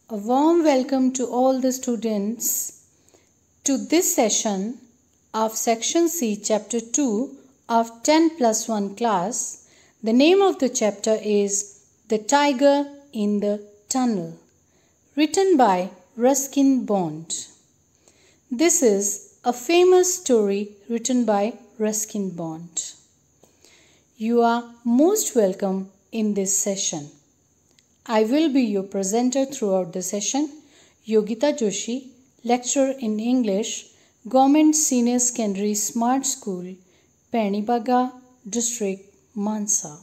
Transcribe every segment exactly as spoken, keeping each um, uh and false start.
A warm welcome to all the students to this session of Section C, Chapter two of ten plus one class. The name of the chapter is The Tiger in the Tunnel, written by Ruskin Bond. This is a famous story written by Ruskin Bond. You are most welcome in this session. I will be your presenter throughout the session, Yogita Joshi, lecturer in English, Government Senior Secondary Smart School, Panibaga District, Mansa.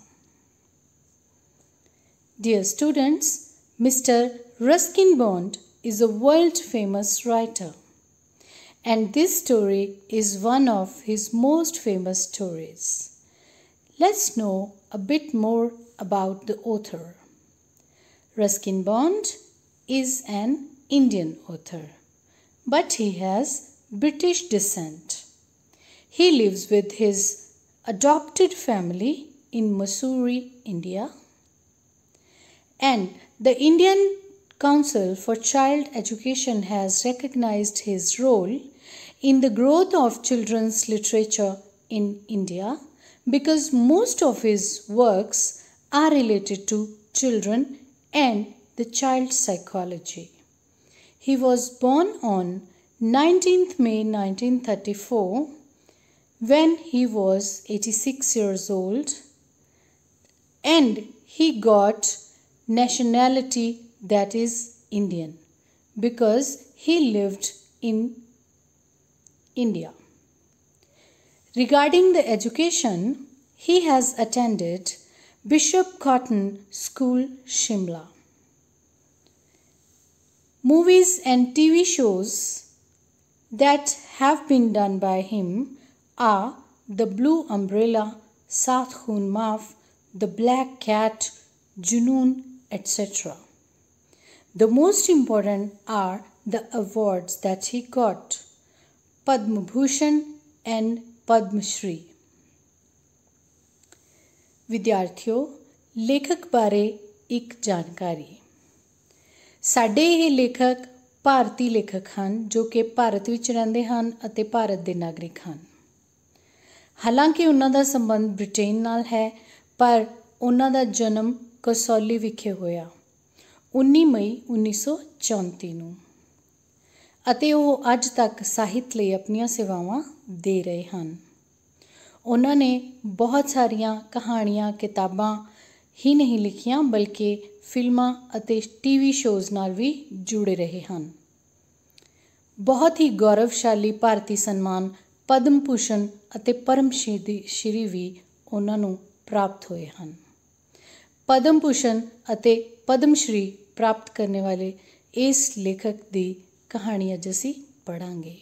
Dear students, Mister Ruskin Bond is a world-famous writer, and this story is one of his most famous stories. Let's know a bit more about the author. Ruskin Bond is an Indian author, but he has British descent. He lives with his adopted family in Mussoorie, India, and the Indian Council for Child Education has recognized his role in the growth of children's literature in India because most of his works are related to children and the child psychology. He was born on nineteenth May nineteen thirty-four when he was eighty-six years old, and he got nationality, that is Indian, because he lived in India. Regarding the education, he has attended Bishop Cotton School, Shimla. Movies and T V shows that have been done by him are The Blue Umbrella, Saath Khoon Maaf, The Black Cat, Junoon, et cetera. The most important are the awards that he got, Padma Bhushan and Padma Shri. ਵਿਦਿਆਰਥੀਓ, ਲੇਖਕ ਬਾਰੇ ਇੱਕ ਜਾਣਕਾਰੀ। ਸਾਡੇ ਇਹ ਲੇਖਕ ਭਾਰਤੀ ਲੇਖਕ ਹਨ ਜੋ ਕਿ ਭਾਰਤ ਵਿੱਚ ਰਹਿੰਦੇ ਹਨ ਅਤੇ ਭਾਰਤ ਦੇ ਨਾਗਰਿਕ ਹਨ। ਹਾਲਾਂਕਿ ਉਹਨਾਂ ਦਾ ਸੰਬੰਧ ਬ੍ਰਿਟੇਨ ਨਾਲ ਹੈ, ਪਰ ਉਹਨਾਂ ਦਾ ਜਨਮ ਕਸੌਲੀ ਵਿਖੇ ਹੋਇਆ ਉੱਨੀ ਮਈ ਉੱਨੀ ਸੌ ਚੌਂਤੀ ਨੂੰ, ਅਤੇ ਉਹ ਅੱਜ ਤੱਕ ਸਾਹਿਤ ਲਈ ਆਪਣੀਆਂ ਸੇਵਾਵਾਂ ਦੇ ਰਹੇ ਹਨ। ਉਹਨਾਂ ਨੇ ਬਹੁਤ ਸਾਰੀਆਂ ਕਹਾਣੀਆਂ, ਕਿਤਾਬਾਂ ਹੀ ਨਹੀਂ ਲਿਖੀਆਂ, ਬਲਕਿ ਫਿਲਮਾਂ ਅਤੇ ਟੀ ਵੀ ਸ਼ੋਜ਼ ਨਾਲ ਵੀ ਜੁੜੇ ਰਹੇ ਹਨ। ਬਹੁਤ ਹੀ ਗੌਰਵਸ਼ਾਲੀ ਭਾਰਤੀ ਸਨਮਾਨ ਪਦਮ ਭੂਸ਼ਣ ਅਤੇ ਪਰਮ ਸ਼੍ਰੀ ਵੀ ਉਹਨਾਂ ਨੂੰ ਪ੍ਰਾਪਤ ਹੋਏ ਹਨ। ਪਦਮ ਭੂਸ਼ਣ ਅਤੇ ਪਦਮ ਸ਼੍ਰੀ ਪ੍ਰਾਪਤ ਕਰਨ ਵਾਲੇ ਇਸ ਲੇਖਕ ਦੀ ਕਹਾਣੀ ਅੱਜ ਅਸੀਂ ਪੜ੍ਹਾਂਗੇ।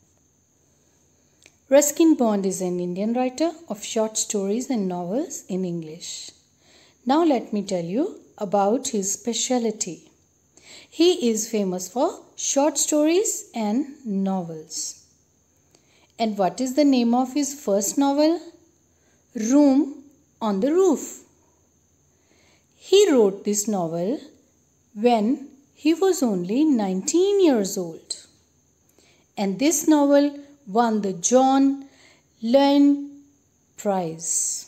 Ruskin Bond is an Indian writer of short stories and novels in English. Now let me tell you about his specialty. He is famous for short stories and novels. And what is the name of his first novel? Room on the Roof. He wrote this novel when he was only nineteen years old. And this novel won the John Lyon Prize.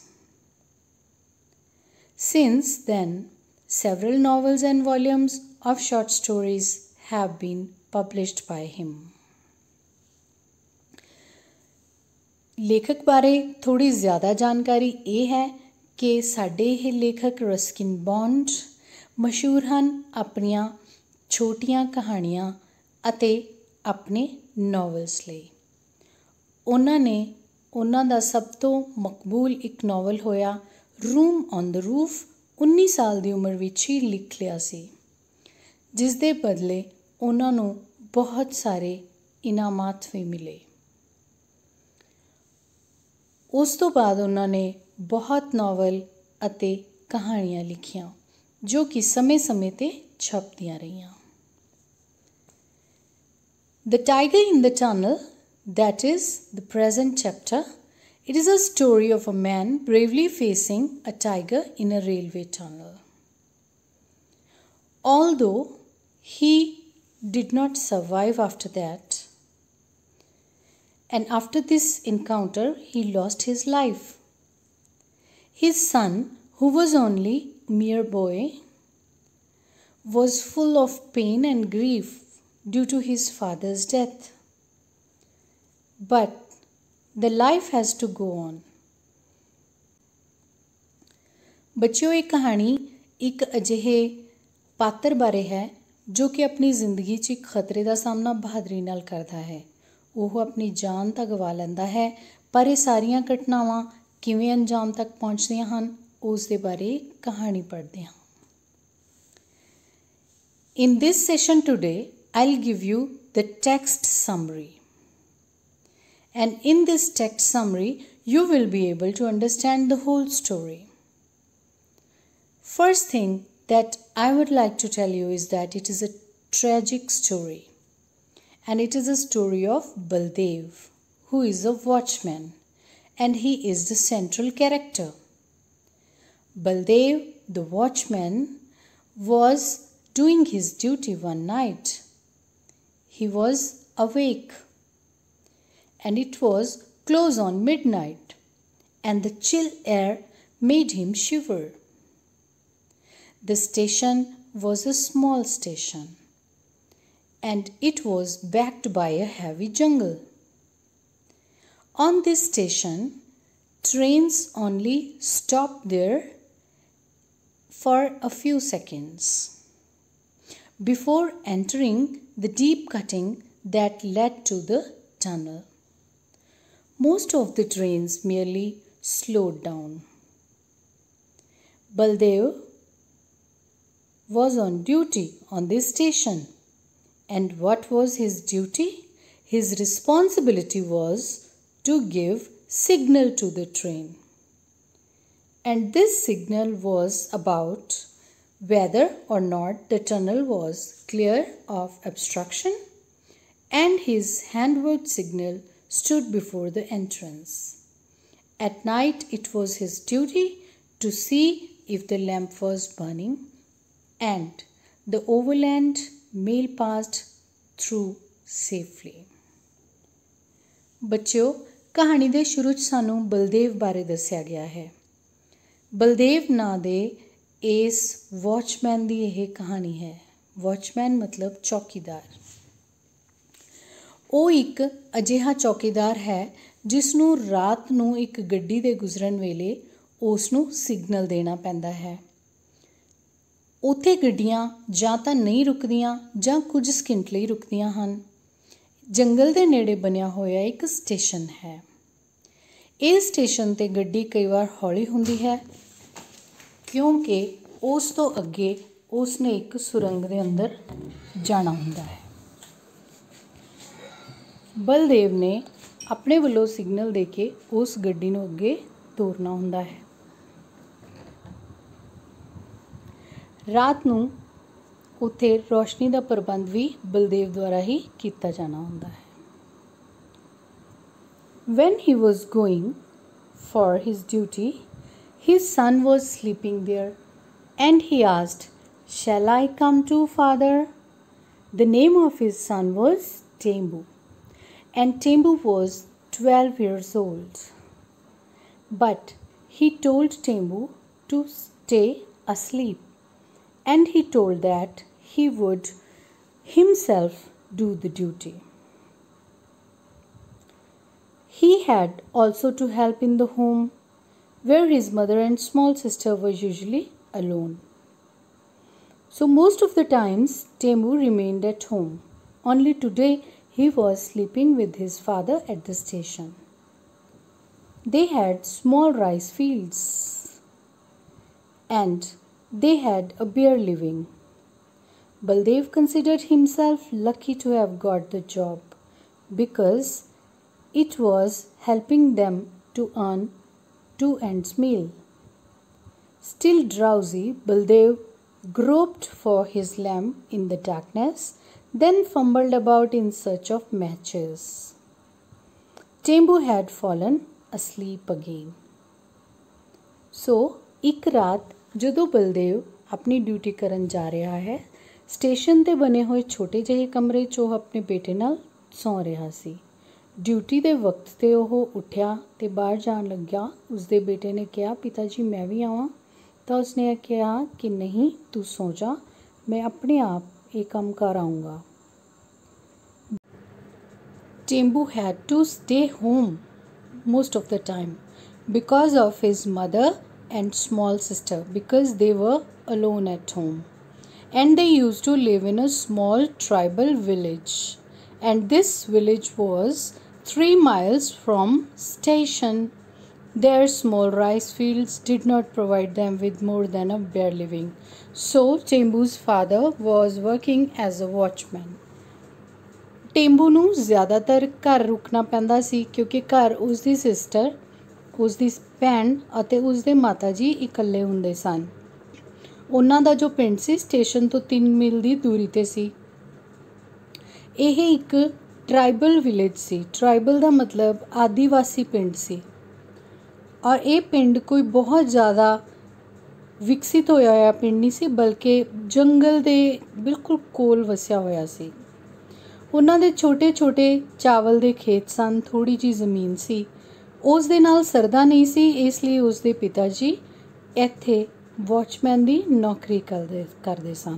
Since then, several novels and volumes of short stories have been published by him. ਲੇਖਕ ਬਾਰੇ ਥੋੜੀ ਜ਼ਿਆਦਾ ਜਾਣਕਾਰੀ ਇਹ ਹੈ ਕਿ ਸਾਡੇ ਇਹ ਲੇਖਕ ਰਸਕਿਨ ਬੌਂਡ ਮਸ਼ਹੂਰ ਹਨ ਆਪਣੀਆਂ ਛੋਟੀਆਂ ਕਹਾਣੀਆਂ ਅਤੇ ਆਪਣੇ ਨੋਵਲਸ ਲਈ। ਉਹਨਾਂ ਨੇ ਉਹਨਾਂ ਦਾ ਸਭ ਤੋਂ ਮਕਬੂਲ ਇੱਕ ਨਾਵਲ ਹੋਇਆ ਰੂਮ ਔਨ ਦ ਰੂਫ ਉੱਨੀ ਸਾਲ ਦੀ ਉਮਰ ਵਿੱਚ ਹੀ ਲਿਖ ਲਿਆ ਸੀ, ਜਿਸ ਦੇ ਬਦਲੇ ਉਹਨਾਂ ਨੂੰ ਬਹੁਤ ਸਾਰੇ ਇਨਾਮਾਤ ਵੀ ਮਿਲੇ। ਉਸ ਤੋਂ ਬਾਅਦ ਉਹਨਾਂ ਨੇ ਬਹੁਤ ਨਾਵਲ ਅਤੇ ਕਹਾਣੀਆਂ ਲਿਖੀਆਂ ਜੋ ਕਿ ਸਮੇਂ-ਸਮੇਂ 'ਤੇ ਛਪਦੀਆਂ ਰਹੀਆਂ। The Tiger in the Tunnel, that is the present chapter, it is a story of a man bravely facing a tiger in a railway tunnel. Although he did not survive after that. And after this encounter, he lost his life. His son, who was only a mere boy, was full of pain and grief due to his father's death. But the life has to go on. बच्चों, ये कहानी एक अजिहे पात्र बारे है जो कि अपनी जिंदगी च एक खतरे का सामना बहादरी नाल करता है। ਉਹ अपनी जान ਤਾਂ ਗਵਾ ਲੈਂਦਾ ਹੈ, पर ये सारियां घटनावां किवें अंजाम तक पहुंचदियां ਹਨ ਉਸ ਦੇ ਬਾਰੇ कहानी पढ़ते हैं। In this session today, I'll give you the text summary. And in this text summary, you will be able to understand the whole story. First thing that I would like to tell you is that it is a tragic story. And it is a story of Baldev, who is a watchman, and he is the central character. Baldev, the watchman, was doing his duty one night. He was awake, and it was close on midnight, and the chill air made him shiver. The station was a small station, and it was backed by a heavy jungle. On this station, trains only stopped there for a few seconds before entering the deep cutting that led to the tunnel. Most of the trains merely slowed down. Baldev was on duty on this station. And what was his duty? His responsibility was to give signal to the train. And this signal was about whether or not the tunnel was clear of obstruction, and his handward signal stood before the entrance. At night, it was his duty to see if the lamp was burning and the overland mail passed through safely. बच्चों, कहानी दे शुरू च सानू बलदेव बारे दस्या गया है। बलदेव नां दे इस वॉचमैन दी यह कहानी है। वॉचमैन मतलब चौकीदार। ਉਹ ਇੱਕ ਅਜਿਹਾ ਚੌਕੀਦਾਰ ਹੈ ਜਿਸ ਨੂੰ ਰਾਤ ਨੂੰ ਇੱਕ ਗੱਡੀ ਦੇ ਗੁਜ਼ਰਨ ਵੇਲੇ ਉਸ ਨੂੰ ਸਿਗਨਲ ਦੇਣਾ ਪੈਂਦਾ ਹੈ। ਉੱਥੇ ਗੱਡੀਆਂ ਜਾਂ ਤਾਂ ਨਹੀਂ ਰੁਕਦੀਆਂ ਜਾਂ ਕੁਝ ਸਕਿੰਟ ਲਈ ਰੁਕਦੀਆਂ ਹਨ। ਜੰਗਲ ਦੇ ਨੇੜੇ ਬਣਿਆ ਹੋਇਆ ਇੱਕ ਸਟੇਸ਼ਨ ਹੈ। ਇਹ ਸਟੇਸ਼ਨ 'ਤੇ ਗੱਡੀ ਕਈ ਵਾਰ ਹੌਲੀ ਹੁੰਦੀ ਹੈ ਕਿਉਂਕਿ ਉਸ ਤੋਂ ਅੱਗੇ ਉਸ ਨੇ ਇੱਕ ਸੁਰੰਗ ਦੇ ਅੰਦਰ ਜਾਣਾ ਹੁੰਦਾ ਹੈ। ਬਲਦੇਵ ਨੇ ਆਪਣੇ ਵੱਲੋਂ ਸਿਗਨਲ ਦੇ ਕੇ ਉਸ ਗੱਡੀ ਨੂੰ ਅੱਗੇ ਤੋਰਨਾ ਹੁੰਦਾ ਹੈ। ਰਾਤ ਨੂੰ ਉੱਥੇ ਰੋਸ਼ਨੀ ਦਾ ਪ੍ਰਬੰਧ ਵੀ ਬਲਦੇਵ ਦੁਆਰਾ ਹੀ ਕੀਤਾ ਜਾਣਾ ਹੁੰਦਾ ਹੈ। When he was going for his duty, his son was sleeping there, and he asked, "Shall I come too, father?" The name of his son was Tembu, and Tembu was twelve years old. But he told Tembu to stay asleep, and he told that he would himself do the duty. He had also to help in the home, where his mother and small sister were usually alone. So most of the times Tembu remained at home. Only today he was sleeping with his father at the station. They had small rice fields, and they had a bare living. Baldev considered himself lucky to have got the job because it was helping them to earn two ends meal. Still drowsy, Baldev groped for his lamp in the darkness, then fumbled about in search of matches. Tembu had fallen asleep again. So, ਇੱਕ ਰਾਤ ਜਦੋਂ ਬਲਦੇਵ ਆਪਣੀ duty ਕਰਨ ਜਾ ਰਿਹਾ ਹੈ station ते बने हुए छोटे ਜਿਹੇ कमरे 'ਚ ਉਹ ਆਪਣੇ ਬੇਟੇ ਨਾਲ ਸੌਂ ਰਿਹਾ ਸੀ। ਡਿਊਟੀ ਦੇ ਵਕਤ 'ਤੇ ਉਹ ਉੱਠਿਆ ਤੇ ਬਾਹਰ ਜਾਣ ਲੱਗਿਆ। ਉਸਦੇ ਬੇਟੇ ਨੇ ਕਿਹਾ, ਪਿਤਾ ਜੀ ਮੈਂ ਵੀ ਆਵਾਂ? ਤਾਂ ਉਸਨੇ ਇਹ ਕਿਹਾ ਕਿ ਨਹੀਂ, ਤੂੰ ਸੌਂ ਜਾ, ਮੈਂ ਆਪਣੇ ਆਪ ਇਹ ਕੰਮ ਕਰ ਆਊਂਗਾ। Tembu had to stay home most of the time because of his mother and small sister, because they were alone at home, and they used to live in a small tribal village, and this village was three miles from station. Their small rice fields did not provide them with more than a bare living, so Tembu's father was working as a watchman. ਟੇਂਬੂ ਨੂੰ ਜ਼ਿਆਦਾਤਰ ਘਰ ਰੁਕਣਾ ਪੈਂਦਾ ਸੀ ਕਿਉਂਕਿ ਘਰ ਉਸਦੀ sister, ਉਸਦੀ ਭੈਣ ਅਤੇ ਉਸਦੇ ਮਾਤਾ ਜੀ ਇਕੱਲੇ ਹੁੰਦੇ ਸਨ। ਉਹਨਾਂ ਦਾ ਜੋ ਪਿੰਡ ਸੀ ਸਟੇਸ਼ਨ ਤੋਂ ਤਿੰਨ ਮੀਲ ਦੀ ਦੂਰੀ 'ਤੇ ਸੀ। ਇਹ ਇੱਕ ਟਰਾਈਬਲ ਵਿਲੇਜ ਸੀ। ਟਰਾਈਬਲ ਦਾ ਮਤਲਬ ਆਦੀਵਾਸੀ ਪਿੰਡ ਸੀ, ਔਰ ਇਹ ਪਿੰਡ ਕੋਈ ਬਹੁਤ ਜ਼ਿਆਦਾ ਵਿਕਸਿਤ ਹੋਇਆ ਹੋਇਆ ਪਿੰਡ ਨਹੀਂ ਸੀ, ਬਲਕਿ ਜੰਗਲ ਦੇ ਬਿਲਕੁਲ ਕੋਲ ਵਸਿਆ ਹੋਇਆ ਸੀ। ਉਹਨਾਂ ਦੇ ਛੋਟੇ ਛੋਟੇ ਚਾਵਲ ਦੇ ਖੇਤ ਸਨ, ਥੋੜ੍ਹੀ ਜਿਹੀ ਜ਼ਮੀਨ ਸੀ। ਉਸ ਦੇ ਨਾਲ ਸਰਦਾ ਨਹੀਂ ਸੀ, ਇਸ ਲਈ ਉਸਦੇ ਪਿਤਾ ਜੀ ਇੱਥੇ ਵਾਚਮੈਨ ਦੀ ਨੌਕਰੀ ਕਰਦੇ ਕਰਦੇ ਸਨ।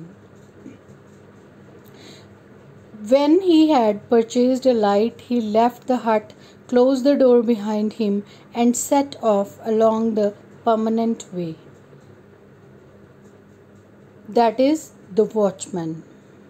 When he had purchased a light, he left the hut, closed the door behind him, and set off along the permanent way. That is the watchman.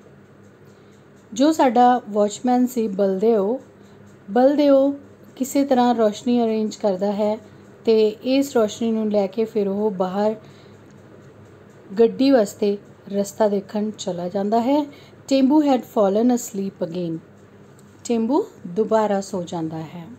ਜੋ ਸਾਡਾ ਵਾਚਮੈਨ ਸੀ ਬਲਦੇਵ, ਬਲਦੇਵ ਕਿਸੇ ਤਰ੍ਹਾਂ ਰੋਸ਼ਨੀ ਅਰੇਂਜ ਕਰਦਾ ਹੈ ਅਤੇ ਇਸ ਰੋਸ਼ਨੀ ਨੂੰ ਲੈ ਕੇ ਫਿਰ ਉਹ ਬਾਹਰ ਗੱਡੀ ਵਾਸਤੇ ਰਸਤਾ ਦੇਖਣ ਚਲਾ ਜਾਂਦਾ ਹੈ। Tembu had fallen asleep again. Tembu ਦੁਬਾਰਾ ਸੋ ਜਾਂਦਾ ਹੈ।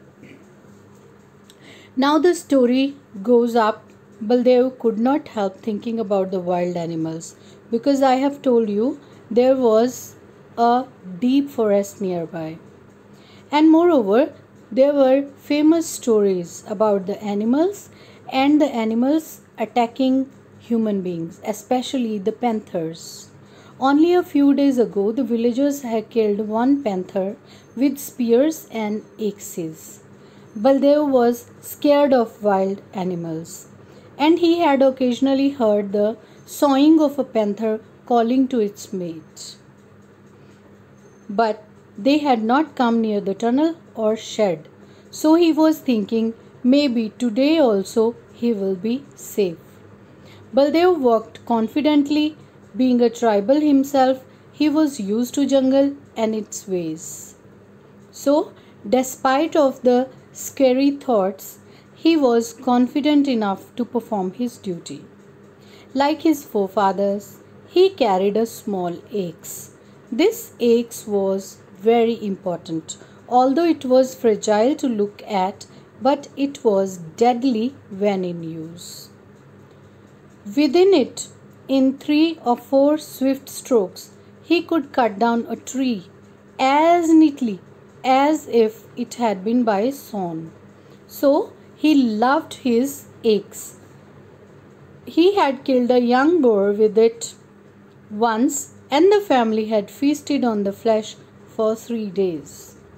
Now the story goes up. Baldev could not help thinking about the wild animals, because I have told you there was a deep forest nearby, and moreover there were famous stories about the animals and the animals attacking human beings, especially the panthers. Only a few days ago the villagers had killed one panther with spears and axes. Baldev was scared of wild animals, and he had occasionally heard the sawing of a panther calling to its mate. But they had not come near the tunnel or shed, so he was thinking maybe today also he will be safe. Baldev walked confidently. Being a tribal himself, he was used to jungle and its ways. So, despite of the scary thoughts, he was confident enough to perform his duty. Like his forefathers, he carried a small axe. This axe was very important, although it was fragile to look at, but it was deadly when in use. Within it, in three or four swift strokes, he could cut down a tree as neatly as if it had been by sawn. So, he loved his axe. He had killed a young boar with it once, and the family had feasted on the flesh for three days.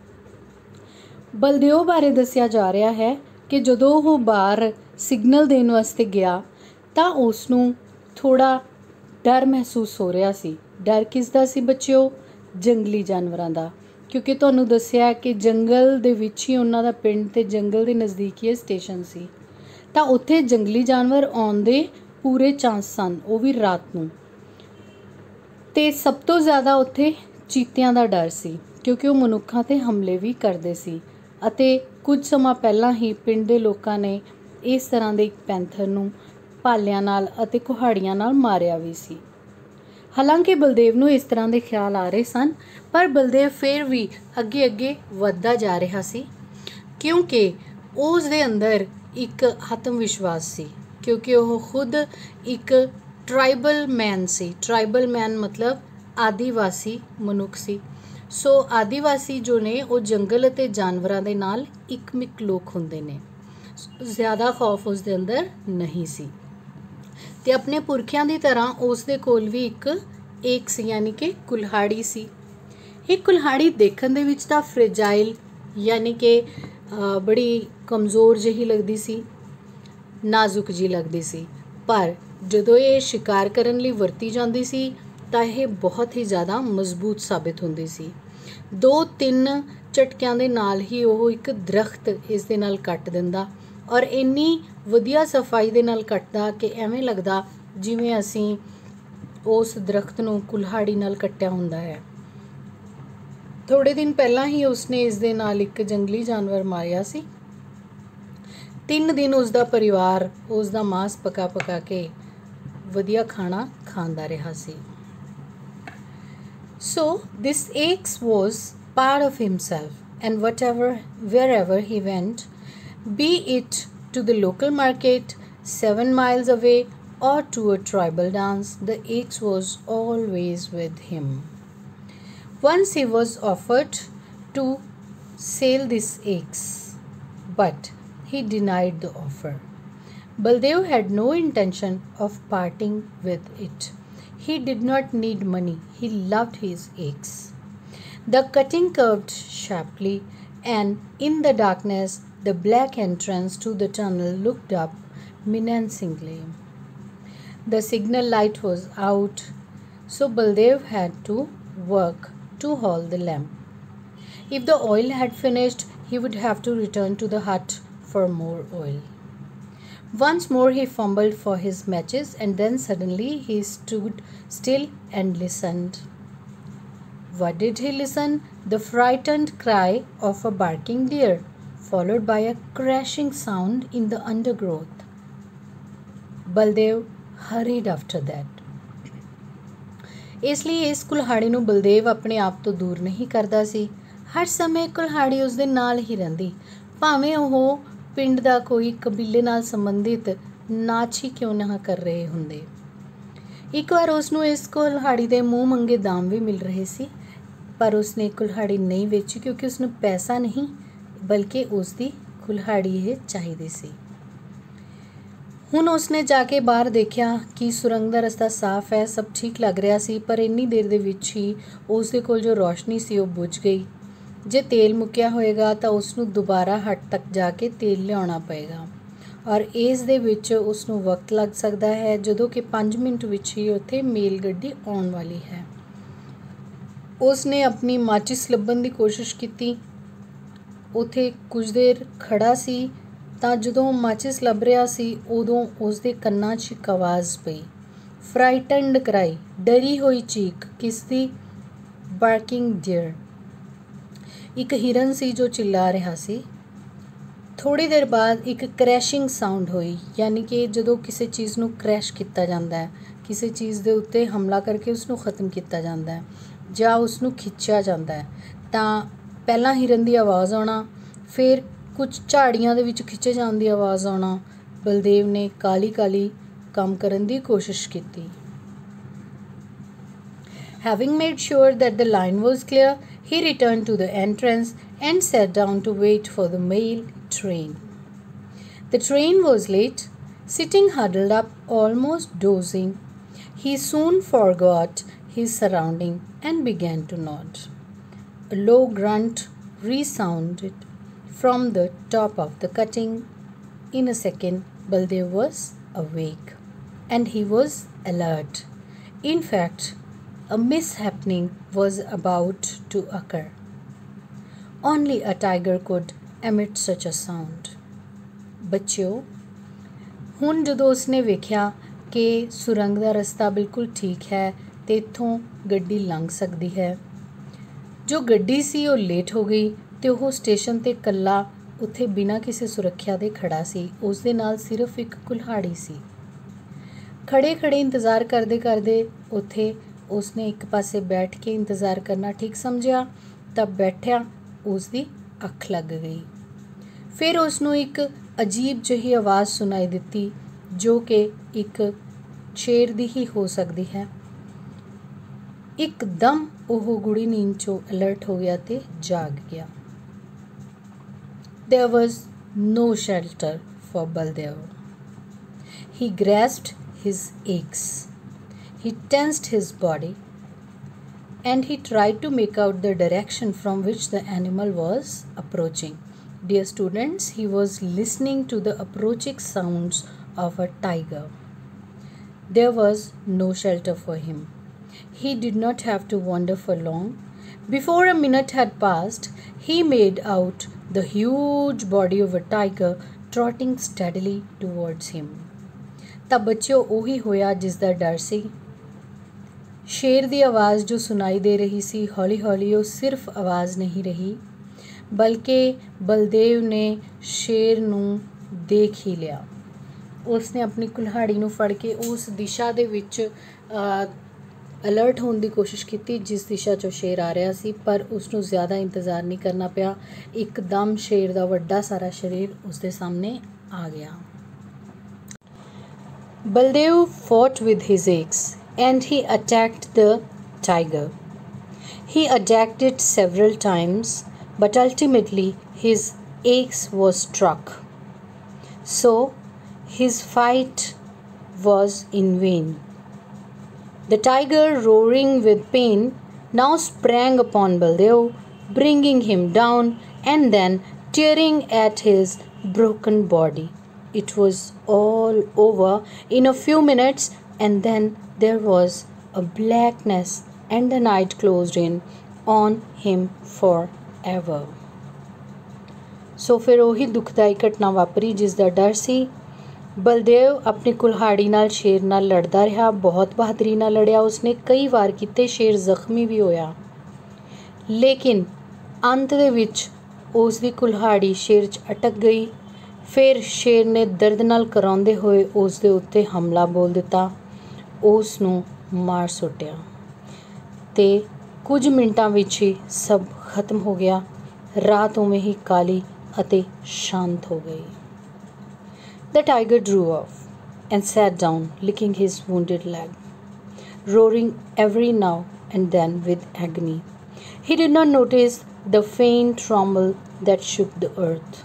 Baldev ਬਾਰੇ ਦੱਸਿਆ ਜਾ ਰਿਹਾ ਹੈ ਕਿ ਜਦੋਂ ਉਹ ਬਾਹਰ signal ਦੇਣ ਵਾਸਤੇ ਗਿਆ ਤਾਂ ਉਸ ਨੂੰ ਥੋੜ੍ਹਾ ਡਰ ਮਹਿਸੂਸ ਹੋ ਰਿਹਾ ਸੀ। ਡਰ ਕਿਸ ਦਾ ਸੀ ਬੱਚਿਓ? ਜੰਗਲੀ ਜਾਨਵਰਾਂ ਦਾ, ਕਿਉਂਕਿ ਤੁਹਾਨੂੰ ਦੱਸਿਆ ਕਿ ਜੰਗਲ ਦੇ ਵਿੱਚ ਹੀ ਉਹਨਾਂ ਦਾ ਪਿੰਡ ਅਤੇ ਜੰਗਲ ਦੇ ਨਜ਼ਦੀਕ ਹੀ ਸਟੇਸ਼ਨ ਸੀ, ਤਾਂ ਉੱਥੇ ਜੰਗਲੀ ਜਾਨਵਰ ਆਉਣ ਦੇ ਪੂਰੇ ਚਾਂਸ ਸਨ, ਉਹ ਵੀ ਰਾਤ ਨੂੰ। ਅਤੇ ਸਭ ਤੋਂ ਜ਼ਿਆਦਾ ਉੱਥੇ ਚੀਤਿਆਂ ਦਾ ਡਰ ਸੀ, ਕਿਉਂਕਿ ਉਹ ਮਨੁੱਖਾਂ 'ਤੇ ਹਮਲੇ ਵੀ ਕਰਦੇ ਸੀ, ਅਤੇ ਕੁਝ ਸਮਾਂ ਪਹਿਲਾਂ ਹੀ ਪਿੰਡ ਦੇ ਲੋਕਾਂ ਨੇ ਇਸ ਤਰ੍ਹਾਂ ਦੇ ਇੱਕ ਪੈਂਥਰ ਨੂੰ ਭਾਲਿਆਂ ਨਾਲ ਅਤੇ ਕੁਹਾੜੀਆਂ ਨਾਲ ਮਾਰਿਆ ਵੀ ਸੀ। ਹਾਲਾਂਕਿ ਬਲਦੇਵ ਨੂੰ ਇਸ ਤਰ੍ਹਾਂ ਦੇ ਖਿਆਲ ਆ ਰਹੇ ਸਨ, ਪਰ ਬਲਦੇਵ ਫਿਰ ਵੀ ਅੱਗੇ ਅੱਗੇ ਵੱਧਦਾ ਜਾ ਰਿਹਾ ਸੀ, ਕਿਉਂਕਿ ਉਸ ਦੇ ਅੰਦਰ ਇੱਕ ਆਤਮ ਵਿਸ਼ਵਾਸ ਸੀ, ਕਿਉਂਕਿ ਉਹ ਖੁਦ ਇੱਕ ਟਰਾਈਬਲ ਮੈਨ ਸੀ। ਟਰਾਈਬਲ ਮੈਨ ਮਤਲਬ ਆਦੀਵਾਸੀ ਮਨੁੱਖ ਸੀ। ਸੋ ਆਦੀਵਾਸੀ ਜੋ ਨੇ ਉਹ ਜੰਗਲ ਅਤੇ ਜਾਨਵਰਾਂ ਦੇ ਨਾਲ ਇੱਕਮਿਕ ਲੋਕ ਹੁੰਦੇ ਨੇ। ਜ਼ਿਆਦਾ ਖੌਫ ਉਸ ਦੇ ਅੰਦਰ ਨਹੀਂ ਸੀ, ਅਤੇ ਆਪਣੇ ਪੁਰਖਿਆਂ ਦੀ ਤਰ੍ਹਾਂ ਉਸ ਦੇ ਕੋਲ ਵੀ ਇੱਕ ਏਕਸ यानी कि कुल्हाड़ी सी। ये कुल्हाड़ी देखण दे विच तां फ्रेजाइल यानी कि बड़ी कमज़ोर जही लगदी सी, नाजुक जी लगदी सी, पर जदों ये शिकार करन लई वरती जांदी सी तां ये बहुत ही ज़्यादा मजबूत साबित हुंदी सी। दो तीन झटकिਆਂ ਦੇ ਨਾਲ ਹੀ ਉਹ ਇੱਕ ਦਰਖਤ ਇਸ ਦੇ ਨਾਲ ਕੱਟ ਦਿੰਦਾ ਔਰ ਇੰਨੀ ਵਧੀਆ ਸਫਾਈ ਦੇ ਨਾਲ ਕੱਟਦਾ ਕਿ ਐਵੇਂ ਲੱਗਦਾ ਜਿਵੇਂ ਅਸੀਂ ਉਸ ਦਰਖਤ ਨੂੰ ਕੁल्हाड़ी ਨਾਲ ਕੱਟਿਆ ਹੁੰਦਾ ਹੈ। ਥੋੜੇ ਦਿਨ ਪਹਿਲਾਂ ਹੀ ਉਸਨੇ ਇਸ ਦੇ ਨਾਲ ਇੱਕ ਜੰਗਲੀ ਜਾਨਵਰ ਮਾਰਿਆ ਸੀ। ਤਿੰਨ ਦਿਨ ਉਸ ਦਾ ਪਰਿਵਾਰ ਉਸ ਦਾ ਮਾंस ਪਕਾ ਪਕਾ ਕੇ ਵਧੀਆ ਖਾਣਾ ਖਾਂਦਾ ਰਿਹਾ ਸੀ। So this axe was part of himself, and whatever wherever he went, be it to the local market seven miles away or to a tribal dance, the axe was always with him. Once he was offered to sell this axe, but he denied the offer. Baldev had no intention of parting with it. He did not need money. He loved his axe. The cutting curved sharply, and in the darkness, the black entrance to the tunnel looked up menacingly. The signal light was out, so Baldev had to work to hold the lamp. If the oil had finished, he would have to return to the hut for more oil. Once more he fumbled for his matches, and then suddenly he stood still and listened. What did he listen? The frightened cry of a barking deer, followed by a crashing sound in the undergrowth. Baldev hurried after that. इसलिए इस कुल्हाड़ी ਨੂੰ ਬਲਦੇਵ ਆਪਣੇ ਆਪ ਤੋਂ ਦੂਰ ਨਹੀਂ ਕਰਦਾ ਸੀ। ਹਰ ਸਮੇਂ ਕੁल्हाड़ी ਉਸ ਦੇ ਨਾਲ ਹੀ ਰਹਿੰਦੀ, ਭਾਵੇਂ ਉਹ ਪਿੰਡ ਦਾ ਕੋਈ ਕਬੀਲੇ ਨਾਲ ਸੰਬੰਧਿਤ ਨਾਚ ਹੀ ਕਿਉਂ ਨਾ ਕਰ ਰਹੇ ਹੁੰਦੇ। ਇੱਕ ਵਾਰ ਉਸ ਨੂੰ ਇਸ ਕੁल्हाड़ी ਦੇ ਮੂੰਹ ਮੰਗੇ ਦਾਮ ਵੀ ਮਿਲ ਰਹੇ ਸੀ, ਪਰ ਉਸਨੇ ਕੁल्हाड़ी ਨਹੀਂ ਵੇਚੀ ਕਿਉਂਕਿ ਉਸਨੂੰ ਪੈਸਾ ਨਹੀਂ ਬਲਕਿ ਉਸ ਦੀ ਕੁल्हाड़ी ਇਹ ਚਾਹੀਦੀ ਸੀ। ਹੁਣ ਉਸਨੇ ਜਾ ਕੇ ਬਾਹਰ ਦੇਖਿਆ ਕਿ ਸੁਰੰਗ ਦਾ ਰਸਤਾ ਸਾਫ਼ ਹੈ, ਸਭ ਠੀਕ ਲੱਗ ਰਿਹਾ ਸੀ, ਪਰ ਇੰਨੀ ਦੇਰ ਦੇ ਵਿੱਚ ਹੀ ਉਸ ਦੇ ਕੋਲ ਜੋ ਰੌਸ਼ਨੀ ਸੀ ਉਹ ਬੁਝ ਗਈ। ਜੇ ਤੇਲ ਮੁੱਕਿਆ ਹੋਏਗਾ ਤਾਂ ਉਸ ਨੂੰ ਦੁਬਾਰਾ ਹੱਟ ਤੱਕ ਜਾ ਕੇ ਤੇਲ ਲਿਆਉਣਾ ਪਏਗਾ ਔਰ ਇਸ ਦੇ ਵਿੱਚ ਉਸ ਨੂੰ ਵਕਤ ਲੱਗ ਸਕਦਾ ਹੈ, ਜਦੋਂ ਕਿ ਪੰਜ ਮਿੰਟ ਵਿੱਚ ਹੀ ਉੱਥੇ ਮੇਲ ਗੱਡੀ ਆਉਣ ਵਾਲੀ ਹੈ। ਉਸ ਨੇ ਆਪਣੀ ਮਾਚਿਸ ਲੱਭਣ ਦੀ ਕੋਸ਼ਿਸ਼ ਕੀਤੀ। ਉੱਥੇ ਕੁਝ ਦੇਰ ਖੜਾ ਸੀ ਤਾਂ ਜਦੋਂ ਮਾਚਿਸ ਲੱਭ ਰਿਹਾ ਸੀ ਉਦੋਂ ਉਸ ਦੇ ਕੰਨਾਂ 'ਚ ਇੱਕ ਆਵਾਜ਼ ਪਈ, ਫਰਾਈਟਨਡ ਕਰਾਈ, ਡਰੀ ਹੋਈ ਚੀਕ। ਕਿਸ ਦੀ? Barking dear. ਇੱਕ ਹਿਰਨ ਸੀ ਜੋ ਚਿੱਲਾ ਰਿਹਾ ਸੀ। ਥੋੜ੍ਹੀ ਦੇਰ ਬਾਅਦ ਇੱਕ ਕ੍ਰੈਸ਼ਿੰਗ ਸਾਊਂਡ ਹੋਈ, ਯਾਨੀ ਕਿ ਜਦੋਂ ਕਿਸੇ ਚੀਜ਼ ਨੂੰ ਕ੍ਰੈਸ਼ ਕੀਤਾ ਜਾਂਦਾ ਹੈ, ਕਿਸੇ ਚੀਜ਼ ਦੇ ਉੱਤੇ ਹਮਲਾ ਕਰਕੇ ਉਸਨੂੰ ਖ਼ਤਮ ਕੀਤਾ ਜਾਂਦਾ ਹੈ ਜਾਂ ਉਸਨੂੰ ਖਿੱਚਿਆ ਜਾਂਦਾ ਹੈ, ਤਾਂ ਪਹਿਲਾਂ ਹਿਰਨ ਦੀ ਆਵਾਜ਼ ਆਉਣਾ, ਫਿਰ ਕੁਝ ਝਾੜੀਆਂ ਦੇ ਵਿੱਚ ਖਿੱਚੇ ਜਾਣ ਦੀ ਆਵਾਜ਼ ਆਉਣਾ। ਬਲਦੇਵ ਨੇ ਕਾਹਲੀ ਕਾਹਲੀ ਕੰਮ ਕਰਨ ਦੀ ਕੋਸ਼ਿਸ਼ ਕੀਤੀ। Having made sure that the line was clear, he returned to the entrance and sat down to wait for the mail train. The train was late. Sitting huddled up, almost dozing, he soon forgot his surrounding and began to nod. A low grunt resounded from the top of the cutting. In a second, Baldev was awake and he was alert. In fact, a mishappening was about to occur. Only a tiger could emit such a sound. ਬੱਚਿਓ, ਹੁਣ ਜਦੋਂ ਉਸਨੇ ਵੇਖਿਆ ਕਿ ਸੁਰੰਗ ਦਾ ਰਸਤਾ ਬਿਲਕੁਲ ਠੀਕ ਹੈ ਤੇ ਇੱਥੋਂ ਗੱਡੀ ਲੰਘ ਸਕਦੀ ਹੈ, ਜੋ ਗੱਡੀ ਸੀ ਉਹ ਲੇਟ ਹੋ ਗਈ ਤੇ ਉਹ ਸਟੇਸ਼ਨ 'ਤੇ ਇਕੱਲਾ ਉੱਥੇ ਬਿਨਾਂ ਕਿਸੇ ਸੁਰੱਖਿਆ ਦੇ ਖੜਾ ਸੀ। ਉਸ ਦੇ ਨਾਲ ਸਿਰਫ ਇੱਕ ਕੁल्हाड़ी ਸੀ। ਖੜੇ ਖੜੇ ਇੰਤਜ਼ਾਰ ਕਰਦੇ ਕਰਦੇ ਉੱਥੇ ਉਸਨੇ ਇੱਕ ਪਾਸੇ ਬੈਠ ਕੇ ਇੰਤਜ਼ਾਰ ਕਰਨਾ ਠੀਕ ਸਮਝਿਆ ਤਾਂ ਬੈਠਿਆ ਉਸ ਦੀ ਅੱਖ ਲੱਗ ਗਈ। ਫਿਰ ਉਸ ਨੂੰ ਇੱਕ ਅਜੀਬ ਜਿਹੀ ਆਵਾਜ਼ ਸੁਣਾਈ ਦਿੱਤੀ ਜੋ ਕਿ ਇੱਕ ਸ਼ੇਰ ਦੀ ਹੀ ਹੋ ਸਕਦੀ ਹੈ। ਇੱਕਦਮ ਉਹ ਗੂੜੀ ਨੀਂਦ 'ਚੋਂ ਅਲਰਟ ਹੋ ਗਿਆ ਤੇ ਜਾਗ ਗਿਆ। There was no shelter for Baldev. He grasped his axe. He tensed his body and he tried to make out the direction from which the animal was approaching. Dear students, he was listening to the approaching sounds of a tiger. There was no shelter for him. He did not have to wander for long. Before a minute had passed, he made out the huge body of a tiger trotting steadily towards him. ਤਾਂ ਬੱਚਿਓ ਉਹੀ ਹੋਇਆ ਜਿਸ ਦਾ ਡਰ ਸੀ। ਸ਼ੇਰ ਦੀ ਆਵਾਜ਼ ਜੋ ਸੁਣਾਈ ਦੇ ਰਹੀ ਸੀ, ਹੌਲੀ ਹੌਲੀ ਉਹ ਸਿਰਫ ਆਵਾਜ਼ ਨਹੀਂ ਰਹੀ, ਬਲਕਿ ਬਲਦੇਵ ਨੇ ਸ਼ੇਰ ਨੂੰ ਦੇਖ ਹੀ ਲਿਆ। ਉਸਨੇ ਆਪਣੀ ਕੁਲਹਾੜੀ ਨੂੰ ਫੜ ਕੇ ਉਸ ਦਿਸ਼ਾ ਦੇ ਵਿੱਚ ਅਲਰਟ ਹੋਣ ਦੀ ਕੋਸ਼ਿਸ਼ ਕੀਤੀ ਜਿਸ ਦਿਸ਼ਾ 'ਚੋਂ ਸ਼ੇਰ ਆ ਰਿਹਾ ਸੀ, ਪਰ ਉਸਨੂੰ ਜ਼ਿਆਦਾ ਇੰਤਜ਼ਾਰ ਨਹੀਂ ਕਰਨਾ ਪਿਆ। ਇੱਕਦਮ ਸ਼ੇਰ ਦਾ ਵੱਡਾ ਸਾਰਾ ਸਰੀਰ ਉਸਦੇ ਸਾਹਮਣੇ ਆ ਗਿਆ। Baldev fought with his axe and he attacked the tiger. He attacked it several times, but ultimately his axe was struck. So his fight was in vain. The tiger, roaring with pain, now sprang upon Baldev, bringing him down and then tearing at his broken body. It was all over in a few minutes, and then there was a blackness and the night closed in on him forever. ਸੋ ਫਿਰ ਉਹੀ ਦੁਖਦਾਈ ਘਟਨਾ ਵਾਪਰੀ ਜਿਸ ਦਾ ਡਰ ਸੀ। ਬਲਦੇਵ ਆਪਣੀ ਕੁਲਹਾੜੀ ਨਾਲ ਸ਼ੇਰ ਨਾਲ ਲੜਦਾ ਰਿਹਾ, ਬਹੁਤ ਬਹਾਦਰੀ ਨਾਲ ਲੜਿਆ ਉਸਨੇ, ਕਈ ਵਾਰ ਕੀਤੇ, ਸ਼ੇਰ ਜ਼ਖਮੀ ਵੀ ਹੋਇਆ, ਲੇਕਿਨ ਅੰਤ ਦੇ ਵਿੱਚ ਉਸ ਦੀ ਕੁਲਹਾੜੀ ਸ਼ੇਰ 'ਚ ਅਟਕ ਗਈ। ਫਿਰ ਸ਼ੇਰ ਨੇ ਦਰਦ ਨਾਲ ਕਰਾਉਂਦੇ ਹੋਏ ਉਸ ਦੇ ਉੱਤੇ ਹਮਲਾ ਬੋਲ ਦਿੱਤਾ, ਉਸ ਨੂੰ ਮਾਰ ਸੁੱਟਿਆ ਅਤੇ ਕੁਝ ਮਿੰਟਾਂ ਵਿੱਚ ਹੀ ਸਭ ਖਤਮ ਹੋ ਗਿਆ। ਰਾਤ ਉਵੇਂ ਹੀ ਕਾਲੀ ਅਤੇ ਸ਼ਾਂਤ ਹੋ ਗਈ। The tiger drew off and sat down, licking his wounded leg, roaring every now and then with agony. He did not notice the faint rumble that shook the earth.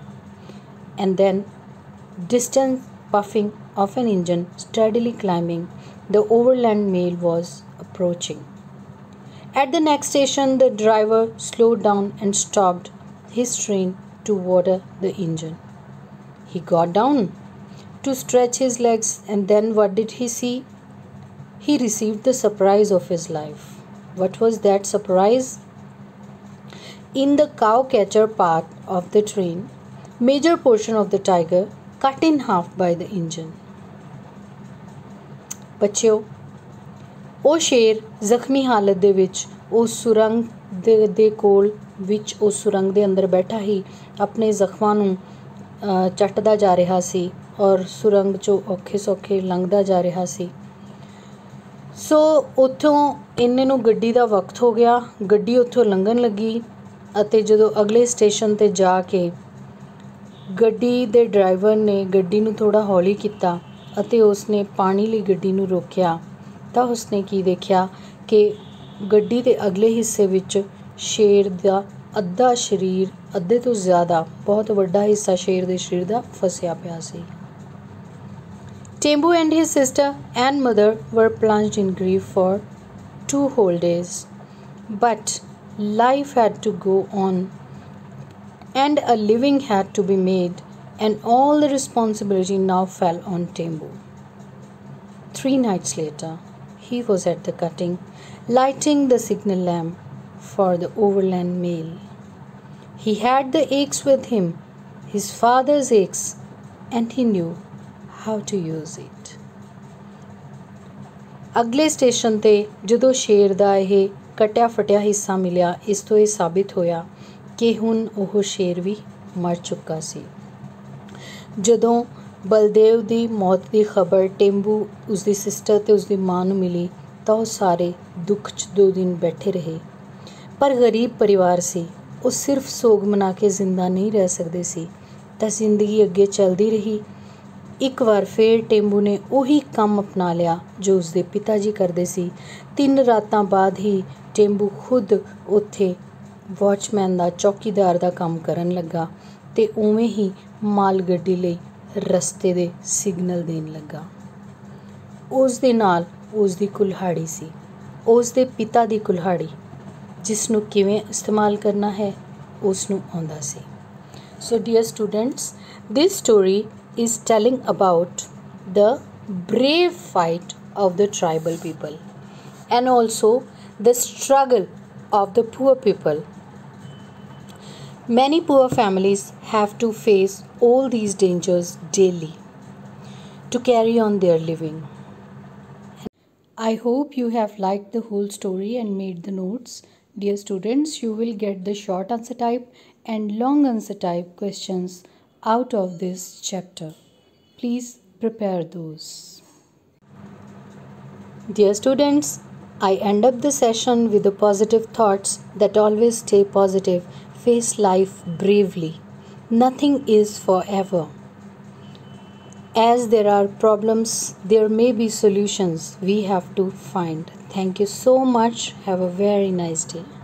And then, distant puffing of an engine steadily climbing, the overland mail was approaching. At the next station, the driver slowed down and stopped his train to water the engine. He got down to stretch his legs, and then what did he see? He received the surprise of his life. What was that surprise? In the cow catcher part of the train, major portion of the tiger cut in half by the engine. ਬੱਚਿਓ, ਉਹ ਸ਼ੇਰ ਜ਼ਖਮੀ ਹਾਲਤ ਦੇ ਵਿੱਚ ਉਸ ਸੁਰੰਗ ਦੇ ਦੇ ਕੋਲ ਵਿੱਚ ਉਸ ਸੁਰੰਗ ਦੇ ਅੰਦਰ ਬੈਠਾ ਹੀ ਆਪਣੇ ਜ਼ਖਮਾਂ ਨੂੰ ਚੱਟਦਾ ਜਾ ਰਿਹਾ ਸੀ ਔਰ ਸੁਰੰਗ 'ਚੋਂ ਔਖੇ ਸੌਖੇ ਲੰਘਦਾ ਜਾ ਰਿਹਾ ਸੀ। ਸੋ ਉੱਥੋਂ ਇੰਨੇ ਨੂੰ ਗੱਡੀ ਦਾ ਵਕਤ ਹੋ ਗਿਆ, ਗੱਡੀ ਉੱਥੋਂ ਲੰਘਣ ਲੱਗੀ ਅਤੇ ਜਦੋਂ ਅਗਲੇ ਸਟੇਸ਼ਨ 'ਤੇ ਜਾ ਕੇ ਗੱਡੀ ਦੇ ਡਰਾਈਵਰ ਨੇ ਗੱਡੀ ਨੂੰ ਥੋੜ੍ਹਾ ਹੌਲੀ ਕੀਤਾ ਅਤੇ ਉਸਨੇ ਪਾਣੀ ਲਈ ਗੱਡੀ ਨੂੰ ਰੋਕਿਆ, ਤਾਂ ਉਸਨੇ ਕੀ ਦੇਖਿਆ ਕਿ ਗੱਡੀ ਦੇ ਅਗਲੇ ਹਿੱਸੇ ਵਿੱਚ ਸ਼ੇਰ ਦਾ ਅੱਧਾ ਸਰੀਰ, ਅੱਧੇ ਤੋਂ ਜ਼ਿਆਦਾ ਬਹੁਤ ਵੱਡਾ ਹਿੱਸਾ ਸ਼ੇਰ ਦੇ ਸਰੀਰ ਦਾ ਫਸਿਆ ਪਿਆ ਸੀ। Tembu and his sister and mother were plunged in grief for two whole days. But life had to go on, and a living had to be made, and all the responsibility now fell on Tembu. Three nights later, he was at the cutting, lighting the signal lamp for the overland mail. He had the axe with him, his father's axe, and he knew how to use it. ਅਗਲੇ station 'ਤੇ ਜਦੋਂ ਸ਼ੇਰ ਦਾ ਇਹ ਕਟਿਆ ਫਟਿਆ ਹਿੱਸਾ ਮਿਲਿਆ, ਇਸ ਤੋਂ ਇਹ ਸਾਬਿਤ ਹੋਇਆ ਕਿ ਹੁਣ ਉਹ ਸ਼ੇਰ ਵੀ ਮਰ ਚੁੱਕਾ ਸੀ। ਜਦੋਂ ਬਲਦੇਵ ਦੀ ਮੌਤ ਦੀ ਖਬਰ ਟੇਂਬੂ, ਉਸਦੀ ਸਿਸਟਰ ਅਤੇ ਉਸਦੀ ਮਾਂ ਨੂੰ ਮਿਲੀ ਤਾਂ ਉਹ ਸਾਰੇ ਦੁੱਖ 'ਚ ਦੋ ਦਿਨ ਬੈਠੇ ਰਹੇ। ਪਰ ਗਰੀਬ ਪਰਿਵਾਰ ਸੀ, ਉਹ ਸਿਰਫ ਸੋਗ ਮਨਾ ਕੇ ਜ਼ਿੰਦਾ ਨਹੀਂ ਰਹਿ ਸਕਦੇ ਸੀ, ਤਾਂ ਜ਼ਿੰਦਗੀ ਅੱਗੇ ਚੱਲਦੀ ਰਹੀ। ਇੱਕ ਵਾਰ ਫਿਰ ਟੇਂਬੂ ਨੇ ਉਹੀ ਕੰਮ ਅਪਣਾ ਲਿਆ ਜੋ ਉਸਦੇ ਪਿਤਾ ਜੀ ਕਰਦੇ ਸੀ। ਤਿੰਨ ਰਾਤਾਂ ਬਾਅਦ ਹੀ ਟੇਂਬੂ ਖੁਦ ਉੱਥੇ ਵਾਚਮੈਨ ਦਾ, ਚੌਕੀਦਾਰ ਦਾ ਕੰਮ ਕਰਨ ਲੱਗਾ ਅਤੇ ਉਵੇਂ ਹੀ ਮਾਲ ਗੱਡੀ ਲਈ ਰਸਤੇ ਦੇ ਸਿਗਨਲ ਦੇਣ ਲੱਗਾ। ਉਸ ਦੇ ਨਾਲ ਉਸ ਦੀ ਕੁਲਹਾੜੀ ਸੀ। ਉਸ ਦੇ ਪਿਤਾ ਦੀ ਕੁਲਹਾੜੀ ਜਿਸ ਨੂੰ ਕਿਵੇਂ ਇਸਤੇਮਾਲ ਕਰਨਾ ਹੈ ਉਸ ਨੂੰ ਆਉਂਦਾ ਸੀ। So dear students, this story is telling about the brave fight of the tribal people and also the struggle of the poor people. Many poor families have to face all these dangers daily to carry on their living. I hope you have liked the whole story and made the notes. Dear students, you will get the short answer type and long answer type questions out of this chapter. Please prepare those. Dear students, I end up the session with the positive thoughts that always stay positive, face life bravely. Nothing is forever. As there are problems, there may be solutions we have to find. Thank you so much. Have a very nice day.